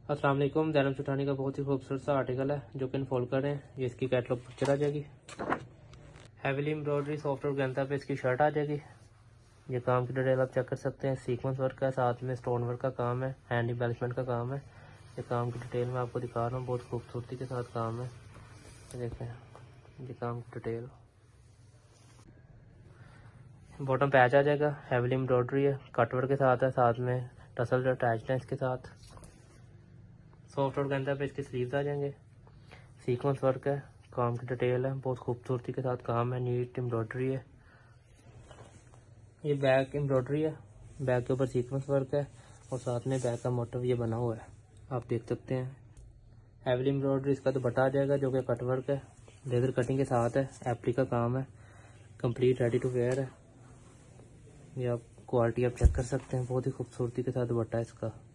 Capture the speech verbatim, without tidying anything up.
अस्सलाम वालेकुम। जैनब चुठानी का बहुत ही खूबसूरत सा आर्टिकल है जो कि अनफोल्ड कर रहे हैं। ये इसकी कैटलॉग पिक्चर आ जाएगी। हैवीली एम्ब्रॉयडरी सॉफ्ट ऑर्गेन्जा पे इसकी शर्ट आ जाएगी। ये काम की डिटेल आप चेक कर सकते हैं। सीक्वेंस वर्क है, साथ में स्टोन वर्क का काम है, हैंड एम्बेलिशमेंट का काम है। ये काम की डिटेल मैं आपको दिखा रहा हूँ, बहुत खूबसूरती के साथ काम है। देखें ये काम की डिटेल। बॉटम पैच आ जाएगा, हैवीली एम्ब्रॉयडरी है, कटवर्क के साथ है, साथ में टसल अटैच्ड है इसके साथ। सॉफ्ट ऑर्गेन्जा पे इसके स्लीव्स आ जाएंगे। सीक्वेंस वर्क है, काम की डिटेल है, बहुत खूबसूरती के साथ काम है, नीट एम्ब्रॉयडरी है। ये बैक एम्ब्रॉयडरी है, बैक के ऊपर सीक्वेंस वर्क है और साथ में बैक का मोटिव ये बना हुआ है, आप देख सकते हैं। हैवीली एम्ब्रॉयडरी इसका दुपट्टा आ जाएगा जो कि कट वर्क है, लेदर कटिंग के साथ है, एप्ली का काम है, कंप्लीट रेडी टू वेयर है। ये आप क्वालिटी आप चेक कर सकते हैं, बहुत ही खूबसूरती के साथ दुपट्टा है इसका।